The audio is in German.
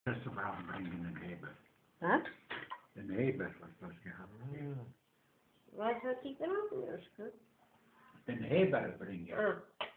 Restaurant bringen in Heber. Was? In Heber was das gehabt. Was hat die Grafen erst? In Heber bringen. Ah.